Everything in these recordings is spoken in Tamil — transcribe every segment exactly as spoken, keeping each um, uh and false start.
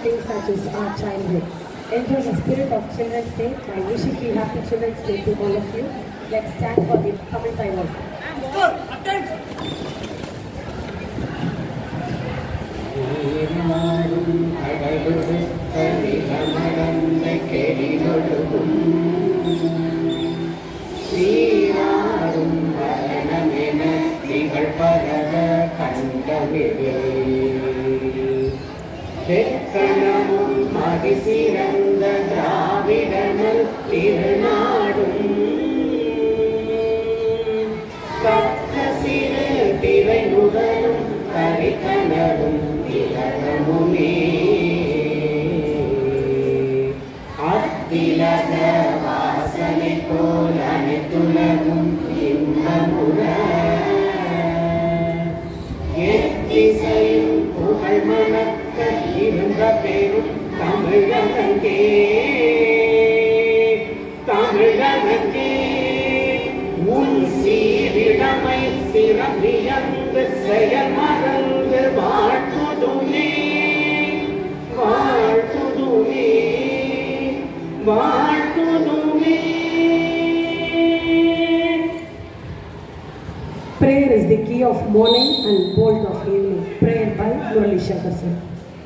things such as our childhood. Enjoy the spirit of Children's Day by wishing you happy Children's Day to all of you. Let's stand for the Tamil Taiwan. தெக்கணமும் மதிசிறந்த திராவிடனல் திருநாடும் கத்த சிறு திரை நுதலும் கரிகணரும் திலகமுமே அத்திலக வாசனை போல் அனைத்துலகும் இன்பமுற எத்திசையும் புகழ் மணக்க இருந்த பெரும் தமிழகங்கே தமிழகங்கே உன் சீரிடமை சிறப்பியந்து செயல் மறந்து வாழ்த்துதுமே வாழ்த்துதுமே வாழ்த்துதுமே. Prayer is the key of morning and bolt of evening. Prayer by Murali Shankar sir.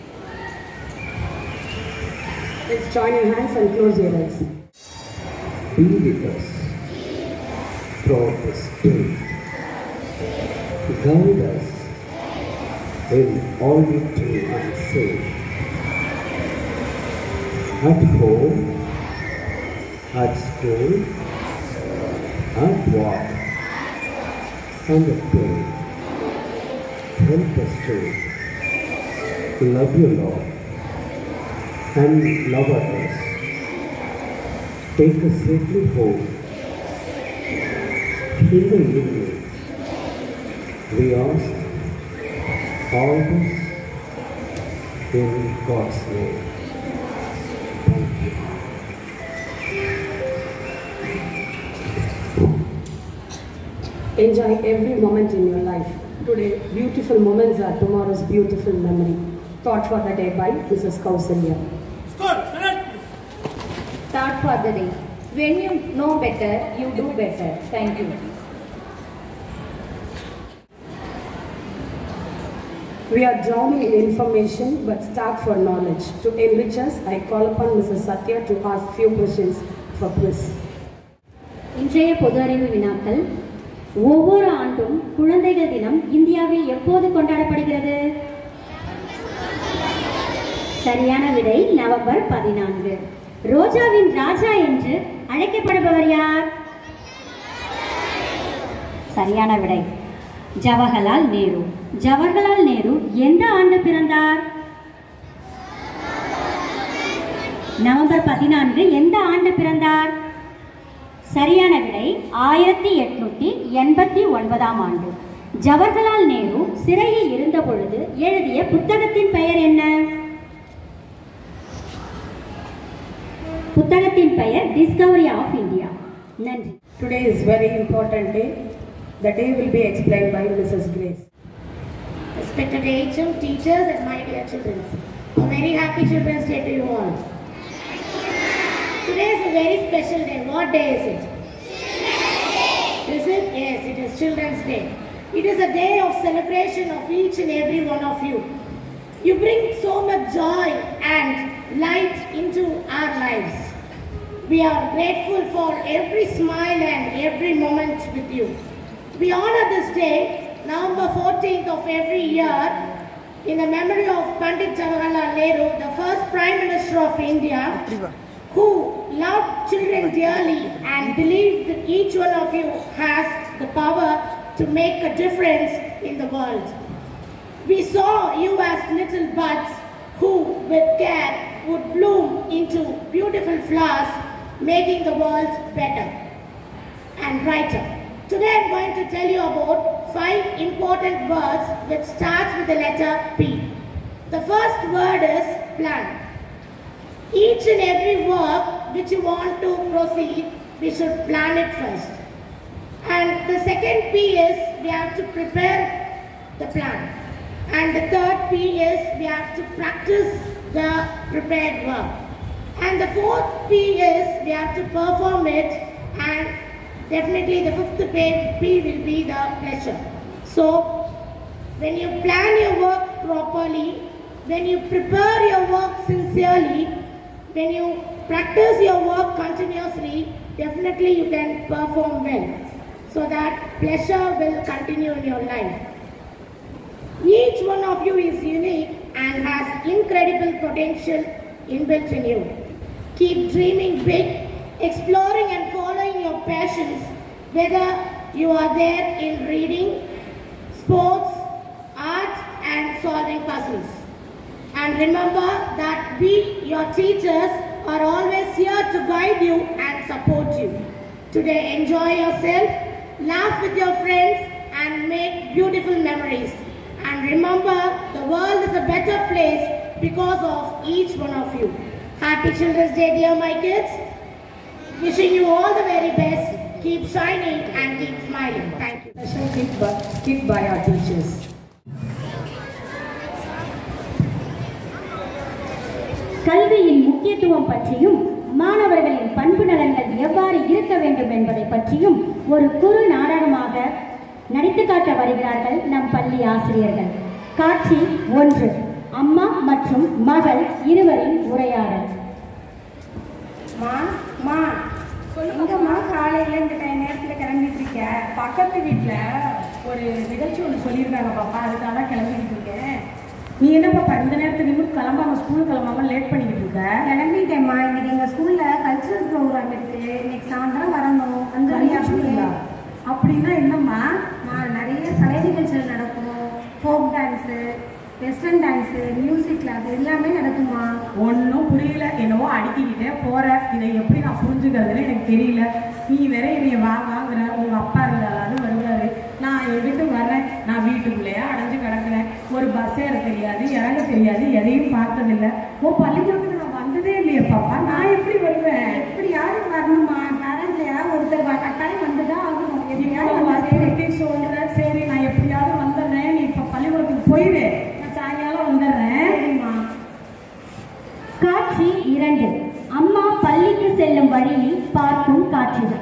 Let's join your hands and close your eyes. Be with us throughout this day. Guide us in all we do and say. At home, at school, at work, and at play. Help us to love you, Lord, and love others. Take us safely home. In the evening, we ask all this in God's name. Thank you. Enjoy every moment in your life. Today, beautiful moments are tomorrow's beautiful memory. Thought for the day by Missus Kausalya. Thought for the day. When you know better, you do better. Thank you. We are drowning in information but starved for knowledge. To enrich us, I call upon Missus Satya to ask few questions for quiz. இன்றைய பொது அறிவு வினாக்கள். ஒவ்வொரு ஆண்டும் குழந்தைகள் தினம் இந்தியாவில் எப்போது கொண்டாடப்படுகிறது? சரியான விடை நவம்பர் பதினான்கு. ரோஜாவின் ராஜா என்று அழைக்கப்படுபவர் யார்? சரியான விடை ஜவஹர்லால் நேரு. ஜவஹர்லால் நேரு எந்த ஆண்டு பிறந்தார்? நவம்பர் பதினான்கு எந்த ஆண்டு பிறந்தார்? சரியான விடை ஆயிரத்தி எட்நூத்தி எண்பத்தி ஒன்பதாம் ஆண்டு. ஜவஹர்லால் நேரு சிறையில் இருந்த பொழுது எழுதிய புத்தகத்தின் பெயர் என்ன? புத்தகத்தின் பெயர் டிஸ்கவரி ஆஃப் இந்தியா. நன்றி. Today is very important day. The day will be explained by Missus Grace. Respected H M, teachers and my dear children, a very happy Children's Day to you all. Today is a very special day. What day is it? Is it? Yes, it is Children's Day. It is a day of celebration of each and every one of you. You bring so much joy and light into our lives. We are grateful for every smile and every moment with you. We honor this day, November fourteenth of every year, in the memory of Pandit Jawaharlal Nehru, the first Prime Minister of India, who loved children dearly and believed that each one of you has the power to make a difference in the world. We saw you as little buds who, with care, would bloom into beautiful flowers, making the world better and brighter. Today I am going to tell you about five important words which starts with the letter P. The first word is plan. Each and every work which you want to proceed, we should plan it first. And the second P is we have to prepare the plan. And the third P is we have to practice the prepared work. And the fourth P is we have to perform it, and definitely the fifth P will be the pleasure. So when you plan your work properly, when you prepare your work sincerely, when you practice your work continuously, definitely you can perform well, so that pleasure will continue in your life. Each one of you is unique and has incredible potential inbuilt in you. Keep dreaming big, exploring and following your passions, whether you are there in reading, sports, art and solving puzzles. And remember that we, your teachers, are always here to guide you and support you. Today enjoy yourself, laugh with your friends and make beautiful memories. And remember, the world is a better place because of each one of you. Happy Children's Day, dear my kids. Wishing you all the very best. Keep shining and keep smiling. Thank you. Special gift by, gift by our teachers. கல்வியின் முக்கியத்துவம் பற்றியும் மாணவர்களின் பண்பு நலன்கள் எவ்வாறு இருக்க வேண்டும் என்பதை பற்றியும் ஒரு குறு நாடகமாக நடித்து காட்ட வருகிறார்கள் நம் பள்ளி ஆசிரியர்கள். காட்சி ஒன்று, அம்மா மற்றும் மகள் இருவரின் உரையாடல். மா மா எங்கம்மா காலையில் இந்த டைம் நேரத்தில் கிளம்பிட்டு இருக்க? பக்கத்து வீட்டில் ஒரு நிகழ்ச்சி ஒன்று சொல்லியிருக்காங்க பாப்பா, அதுக்காக தான் கிளம்பிக்கிட்டு இருக்கேன். நீ என்ன பாப்பா இந்த நேரத்துக்கு இன்னும் கிளம்பாம ஸ்கூல் கிளம்பாம லேட் பண்ணிக்கிட்டு இருக்க? கிளம்பிட்டேம்மா. இன்னைக்கு எங்கள் ஸ்கூலில் கல்ச்சுரல் ப்ரோக்ராம் இருக்குது. இன்னைக்கு சாயந்தரம் வரணும். அந்த அப்படின்னா என்னம்மா? நான் நிறைய கலை நிகழ்ச்சிகள் நடக்கும். Folk dance, western dance, music class எல்லாமே நடக்குமா? ஒன்றும் புரியல. என்னவோ அடிக்கிக்கிட்டே போகிற. இதை எப்படி நான் புரிஞ்சுக்கிறதுன்னு எனக்கு தெரியல. நீ வேற என்னைய வாங்குற. உங்கள் அப்பா இருந்தாலும் வருவார். நான் எங்கிட்ட வர்றேன். நான் வீட்டுக்குள்ளேயே அடைஞ்சு கிடக்குறேன். ஒரு பஸ் ஏற தெரியாது, இறங்க தெரியாது, எதையும் பார்த்ததில்லை. உன் பள்ளிக்கூடத்துக்கு நான் வந்ததே இல்லையே பாப்பா. நான் எப்படி வருவேன்? எப்படி யாரும் வரணுமா? பேரண்ட்ல யாரும் ஒருத்தர் கட்டாயம் வந்துதான் ஆகணும். எப்படியாவது சொல்கிறேன். சரி, நான் எப்படியாவது வந்துடுறேன். நீ இப்போ பள்ளிக்கூடத்துக்கு போயிடு. நான் சாயங்காலம் வந்துடுறேன். சரிம்மா. காட்சி இரண்டு, அம்மா பள்ளிக்கு செல்லும் வழியில் பார்க்கும் காட்சிகள்.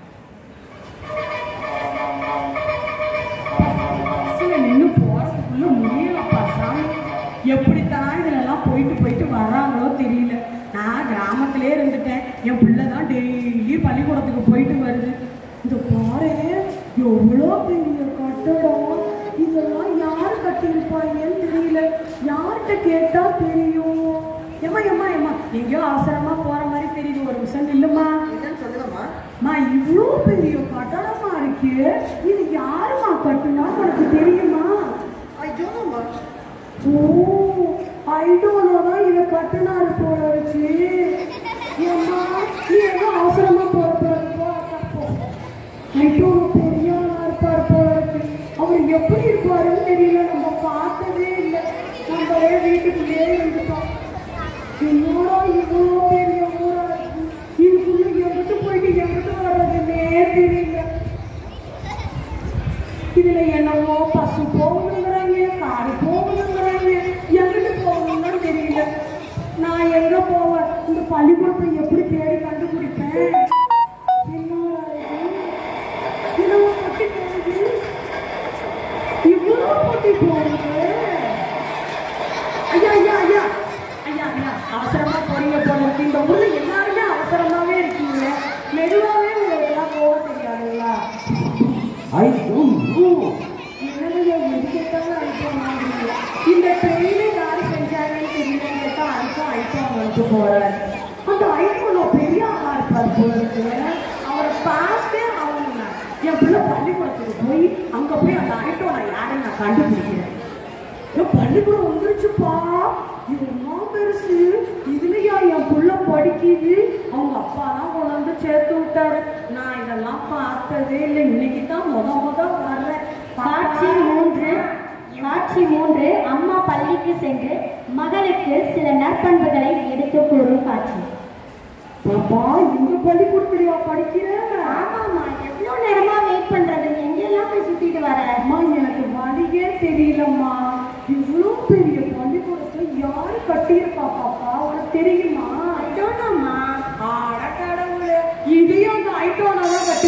இன்னும் போறதுக்குள்ள முடியலப்பா சாமி. எப்படித்தான் இதுலெல்லாம் போயிட்டு போயிட்டு வர்றாங்களோ தெரியல. நான் கிராமத்திலே இருந்துட்டேன். என் பிள்ளை தான் டெய்லி பள்ளிக்கூடத்துக்கு போயிட்டு வருது. இந்த பாரு எவ்வளோ பெரிய கட்டடம். இதெல்லாம் யார் கட்டியிருப்பாங்கன்னு தெரியல. யார்கிட்ட கேட்டா தெரியும்? ஏமா ஏமா ஏமா எங்கேயோ அவசரமா போற மாதிரி தெரியுது. ஒரு விஷயம் இல்லைம்மா. சொல்லுங்கம்மா. இவ்வளோ பெரிய கட்டடமா இருக்கு. இது யாருமா கட்டுனா உனக்கு தெரியுமா? ஓ, ஐடோலோனா இதை கட்டுனாரு போல இருக்கு. ஏம்மா நீ ஏதோ அவசரமா போறப்போ ஐடோலோ பெரிய இருப்பார் போல இருக்கு. அவர் எப்படி இருப்பாருன்னு தெரியல. நம்ம பார்த்ததே இல்லை. நம்மளே வீட்டுக்குள்ளேயே இருந்துட்டோம். என்னோட இவ்வளோ பெரிய ஊரா இருக்கு. இதுக்குள்ள எங்கிட்டு போயிட்டு எங்கிட்டு வர்றதுன்னே தெரியல. இதுல என்னவோ பசு போகணுங்கிறாங்க, காடு போகணுங்கிறாங்க, எங்கிட்டு போகணும்னு தெரியல. நான் எங்க போவேன்? இந்த பள்ளிக்கூடத்தை எப்படி தேடி கண்டுபிடிப்பேன்? என்னவோ கட்டி போகுது. இவ்வளோ கட்டி போகுது. ஐயா ஐயா ஐயா ஐயா ஐயா அவசரமா போறீங்க போல இருக்கு. இந்த ஊர்ல எல்லாருமே அவசரமாவே இருக்கீங்க. மெதுவாவே உங்களுக்குலாம் போக தெரியாதுங்களா? I don't know. இந்த ட்ரெயினை யாரு செஞ்சாங்கன்னு தெரியல. கேட்டா ஐஃபோன் ஐஃபோன் வந்துட்டு போறாரு. அந்த ஐஃபோன் பெரிய ஆளா இருப்பார் போல இருக்கு. அவரை பார்த்தே அவங்க என் பிள்ளை பள்ளிக்கூடத்துக்கு போய் அங்க போய் அந்த ஐஃபோனை யாருன்னு நான் கண்டுபிடிக்கிறேன். என் பள்ளிக்கூடம் வந்துருச்சுப்பா. இவெல்லாம் பெருசு. இதுலயா என் புள்ள படிக்குது. அவங்க அப்பா தான் கொண்டு வந்து சேர்த்து விட்டாரு. நான் இதெல்லாம் பார்த்ததே இல்லை. இன்னைக்கு தான் முத முத வர்றேன். காட்சி மூன்று காட்சி மூன்று அம்மா பள்ளிக்கு சென்று மகளுக்கு சில நற்பண்புகளை எடுத்து கூறும் காட்சி. பாப்பா இந்த பள்ளிக்கூடத்துலயா படிக்கிறேன்? ஆமாம்மா, எவ்வளோ நேரமா வெயிட் பண்றது? எங்கெல்லாம் போய் சுத்திட்டு வர? அம்மா எனக்கு வழியே தெரியலம்மா. இவ்வளோ பெரிய பள்ளிக்கூடத்தை யாரு கட்டியிருப்பா பாப்பா?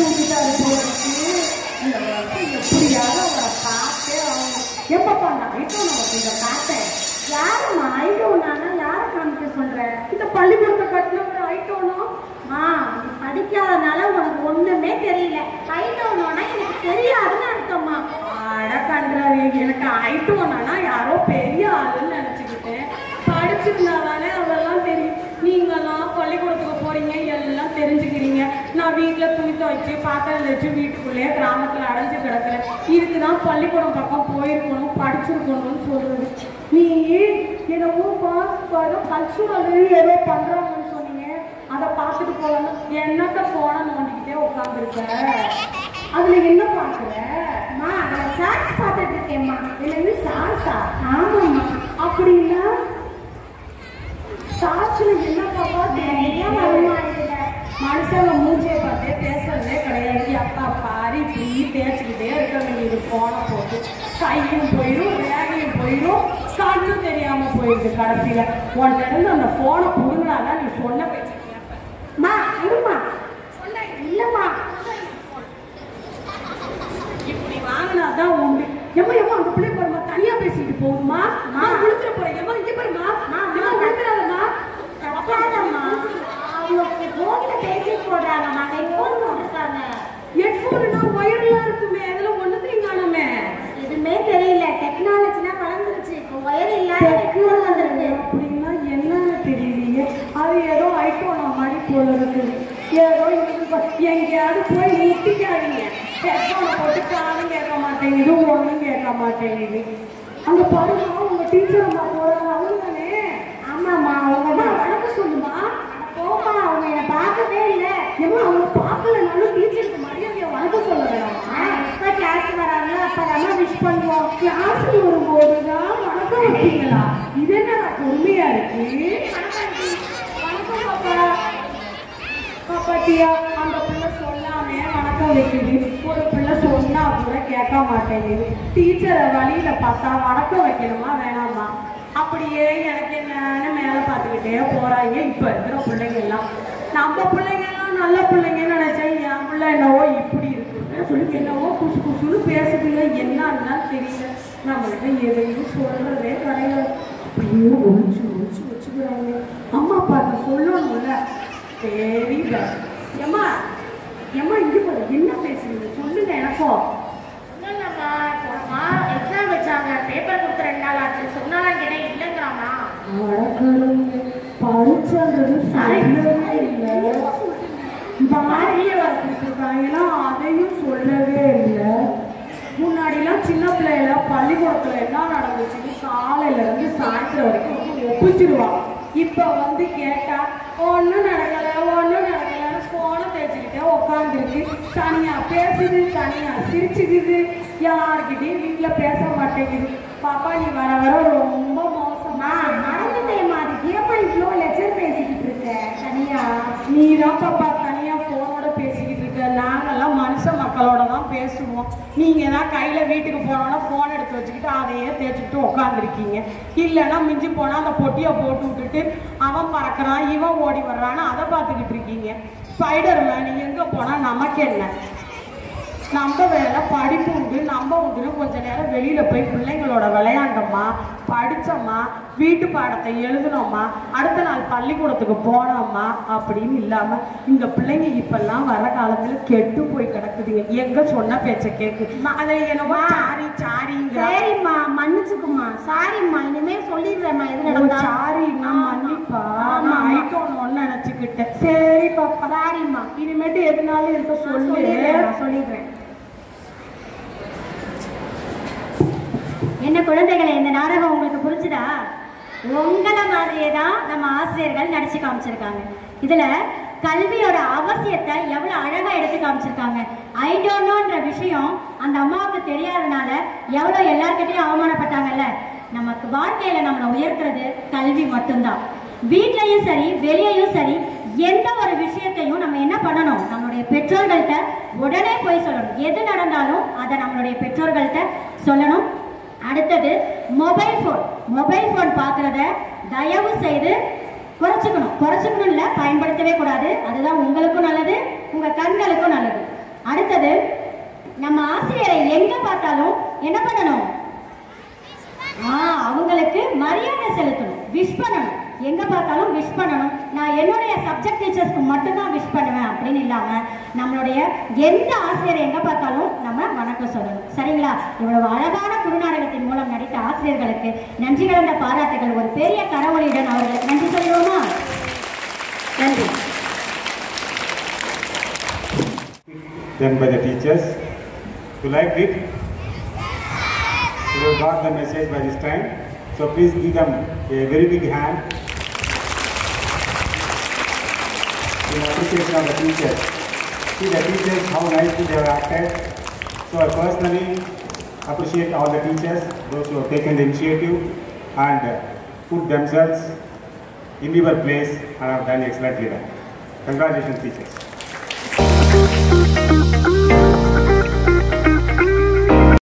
விட்டுட்டாரு போறதுக்கு இந்த வருஷம் எப்படியாவது அவரை பார்த்தே ஆகணும். எப்பப்பா நைட்டும் நமக்கு இதை பார்த்தேன். யாரும்மா ஐட்டோனானா யாரை காமிக்க சொல்ற? இந்த பள்ளிக்கூடத்தை கட்டினவர் ஐட்டோனா மா நீ படிக்காதனால உனக்கு ஒண்ணுமே தெரியல. ஐட்டோனா எனக்கு தெரியாதுன்னு அர்த்தம்மா. அட கன்றாவி, எனக்கு ஐட்டோனா யாரோ பெரிய ஆளுன்னு நினைச்சுக்கிட்டேன். படிச்சிருந்தாதானே அதெல்லாம் தெரியும். நீங்கெல்லாம் பள்ளிக்கூடத்துக்கு போறீங்க, எல்லாம் தெரிஞ்சுக்கிறீங்க. நான் வீட்டில் துணி துவைச்சு பாத்திரம் வச்சு வீட்டுக்குள்ளேயே கிராமத்தில் அடைஞ்சு கிடக்குறேன். இதுக்குதான் பள்ளிக்கூடம் பக்கம் போயிருக்கணும், படிச்சிருக்கணும்னு சொல்றது. நீ என்னவோ கல்ச்சுரல் ஏதோ பண்றாங்கன்னு சொன்னீங்க, அதை பார்த்துட்டு போகணும். என்னத்த போன நோண்டிக்கிட்டே உட்காந்துருக்க. அதுல என்ன பாக்குற? மா நான் ஷார்ட்ஸ் பார்த்துட்டு இருக்கேம்மா. என்னது ஷார்ட்ஸா? ஆமாம்மா. அப்படின்னா ஷார்ட்ஸ்ல என்ன பாப்பா நிறைய வருமா இதுல? மனுஷங்க மூஞ்சியை பார்த்தே பேசுறதே கிடையாது. அப்பா பாரி இப்படி தேய்ச்சிக்கிட்டே இருக்க வேண்டியது. போனை போட்டு கையும் போயிடும், வேகையும் போயிடும், கண்ணும் தெரியாம போயிடுது. கடைசியில உன்கிட்ட இருந்து அந்த போனை புடுங்கினாதான் நீ சொன்ன பேச்சு கேட்பேன். மா இருமா. இல்லம்மா இப்படி வாங்கினாதான் உண்டு. எம்மா எம்மா அந்த பிள்ளை பாருமா தனியா பேசிட்டு போகுமா? நான் குளிக்கிற போறேன். எம்மா இங்க பாருமா, நான் குளிக்கிறாங்கம்மா. தப்பாதம்மா. அவங்க போன்ல பேசிட்டு போடுறாங்கம்மா. ஹெட்ஃபோன் போட்டுருக்காங்க. ஹெட்ஃபோன்னா ஒயர்லாம் இருக்குமே, அதுல ஒண்ணுத்தையும் காணுமே. எதுவுமே தெரியல. டெக்னாலஜினா வளர்ந்துருச்சு. இப்போ ஒயர் இல்லாத ஹெட்ஃபோன் வந்துருக்கு. அப்படின்னா என்னன்னு தெரியலையே. அது ஏதோ ஐட்டோனா மாதிரி போல இருக்குது. ஏதோ எங்கேயாவது போய் முட்டிக்காதீங்க. ஹெட்ஃபோனை போட்டு காலும் கேட்க மாட்டேங்குது, ஒன்றும் கேட்க மாட்டேங்குது. அங்க பாருமா உங்க டீச்சர் அம்மா போறாங்க. அவங்க தானே? ஆமாம்மா. அவங்க தான். வணக்கம் சொல்லுமா. போமா அவங்க என்னை பார்க்கவே இல்லை. ஏமா அவங்க பார்க்கலனாலும் டீச்சருக்கு மரியாதையை வணக்கம் சொல்ல வேணாமா? எப்போ கிளாஸ் வராங்க அப்போ விஷ் பண்ணுவோம். கிளாஸுக்கு வரும்போதுதான் வணக்கம் வைப்பீங்களா? இது என்ன உண்மையா இருக்கு? வணக்கம் பாப்பா. பாப்பாட்டியா அந்த பிள்ளை சொல்லாமே வணக்கம் வைக்குது. ஒரு பிள்ளை சொன்னா கூட கேட்க மாட்டேங்குது. டீச்சரை வழியில பார்த்தா வணக்கம் வைக்கணுமா வேணாமா? அப்படியே எனக்கு என்னன்னு மேலே பார்த்துக்கிட்டே போறாங்க இப்ப இருக்கிற பிள்ளைங்க எல்லாம். நம்ம பிள்ளைங்க எல்லாம் நல்ல பிள்ளைங்கன்னு நினைச்சேன். என் பிள்ளை என்னவோ இப்படி இருக்குன்னு சொல்லி என்னவோ குசு குசுன்னு பேசுதுங்க. என்னன்னா தெரியல. நம்மளுக்கு எதையும் சொல்றதே கிடையாது. அப்படியே ஒழிச்சு ஒழிச்சு வச்சுக்கிறாங்க. அம்மா அப்பா அதை சொல்லணும்ல. சரி ஏம்மா ஏம்மா இங்க போற என்ன பேசுறீங்க சொல்லுங்க. எனக்கும் இல்லைம்மா, போனமா எக்ஸாம் வச்சாங்க, பேப்பர் கொடுத்து ரெண்டு நாள் ஆச்சு. சொன்னாலும் கேட்டா இல்லைங்கிறாமா. வடக்கடவுங்க படிச்சது சொல்லவே இல்லை. பாரிய வர கொடுத்துருக்காங்கன்னா அதையும் சொல்லவே இல்லை. முன்னாடிலாம் சின்ன பிள்ளைல பள்ளிக்கூடத்துல என்ன நடந்துச்சுன்னு காலையில இருந்து சாயந்தரம் வரைக்கும் ஒப்பிச்சிருவாங்க. இப்ப வந்து கேட்டா ஒன்றும் நடக்கல ஒன்றும் நடக்கலன்னு போனை தேய்ச்சிக்கிட்டே உட்காந்துருக்கு. தனியா பேசுது, தனியா சிரிச்சுக்குது. யார்கிட்டையும் வீட்டுல பேச மாட்டேங்குது. பாப்பா நீ வர வர ரொம்ப மோசமா மறந்துட்டேம்மா. அது ஏப்பா இவ்வளோ லெக்சர் பேசிக்கிட்டு இருக்க தனியா? நீ தான் பாப்பா தனியா போனோட பேசிக்கிட்டு இருக்க. நாங்கெல்லாம் மனுஷ மக்களோட தான் பேசுவோம். நீங்க தான் கையில வீட்டுக்கு போனோன்னா போன் எடுத்து வச்சுக்கிட்டு அதையே தேய்ச்சிக்கிட்டு உட்காந்துருக்கீங்க. இல்லைன்னா மிஞ்சி போனா அந்த பொட்டியை போட்டு விட்டுட்டு அவன் பறக்கிறான் இவன் ஓடி வர்றான்னு அதை பார்த்துக்கிட்டு இருக்கீங்க. ஸ்பைடர் மேன் எங்க போனா நமக்கு என்ன? நம்ம வேலை படிப்பு உண்டு, நம்ம உண்டு. கொஞ்ச நேரம் வெளியில போய் பிள்ளைங்களோட விளையாண்டோமா, படிச்சோமா, வீட்டு பாடத்தை எழுதுனோமா, அடுத்த நாள் பள்ளிக்கூடத்துக்கு போனோமா அப்படின்னு இல்லாம இந்த பிள்ளைங்க இப்பெல்லாம் வர காலத்துல கெட்டு போய் கிடக்குதுங்க. எங்க சொன்ன பேச்ச கேக்குது. அதை என்னவா சாரி சாரிங்க. சரிம்மா மன்னிச்சுக்குமா. சாரிம்மா. இனிமே சொல்லிடுறேம்மா எது நடந்தா. சாரிங்க மன்னிப்பா. நான் ஐட்டோன்னு நினைச்சுக்கிட்டேன். சரி பாப்பா. சாரிம்மா. இனிமேட்டு எதுனாலும் இருக்க சொல்லு. சொல்லிடுறேன். என்ன குழந்தைகளை, இந்த நாடகம் உங்களுக்கு புரிஞ்சுதா? உங்களை மாதிரியே தான் நம்ம ஆசிரியர்கள் நடிச்சு காமிச்சிருக்காங்க. இதுல கல்வியோட அவசியத்தை எவ்வளவு அழகா எடுத்து காமிச்சிருக்காங்க. ஐ டோன்ட் நோன்ற விஷயம் அந்த அம்மாவுக்கு தெரியாதனால எவ்வளவு எல்லார்கிட்டையும் அவமானப்பட்டாங்கல்ல. நமக்கு வாழ்க்கையில நம்மளை உயர்த்துறது கல்வி மட்டும்தான். வீட்லயும் சரி வெளியையும் சரி எந்த ஒரு விஷயத்தையும் நம்ம என்ன பண்ணணும்? நம்மளுடைய பெற்றோர்கள்ட்ட உடனே போய் சொல்லணும். எது நடந்தாலும் அதை நம்மளுடைய பெற்றோர்கள்ட்ட சொல்லணும். அடுத்தது மொபைல் ஃபோன். மொபைல் ஃபோன் பார்க்கறத தயவு செய்து குறைச்சிக்கணும். குறைச்சிக்கணும் இல்லை, பயன்படுத்தவே கூடாது. அதுதான் உங்களுக்கும் நல்லது, உங்க கண்களுக்கும் நல்லது. அடுத்தது நம்ம ஆசிரியரை எங்க பார்த்தாலும் என்ன பண்ணணும்? ஆ அவங்களுக்கு மரியாதை செலுத்தணும், விஷ் பண்ணணும். எங்க பார்த்தாலும் விஷ் பண்ணணும். நான் என்னுடைய சப்ஜெக்ட் டீச்சர்ஸ்க்கு மட்டும்தான் விஷ் பண்ணுவேன் அப்படின்னு இல்லாம நம்மளுடைய எந்த ஆசிரியரை எங்க பார்த்தாலும் நம்ம வணக்கம் சொல்லணும். சரிங்களா? இவ்வளவு அழகான குறுநாடகத்தின் மூலம் நடித்த ஆசிரியர்களுக்கு நன்றி கலந்த பாராட்டுகள். ஒரு பெரிய கரவொலியுடன் அவர்களுக்கு நன்றி சொல்லுவோமா? நன்றி. Done by the teachers. You liked it? You got the message by this time. So please give them a very big hand in appreciation of the teachers. See the teachers, how nicely they have acted. So I personally appreciate all the teachers, those who have taken the initiative and put themselves in your place and have done excellently. Congratulations, teachers.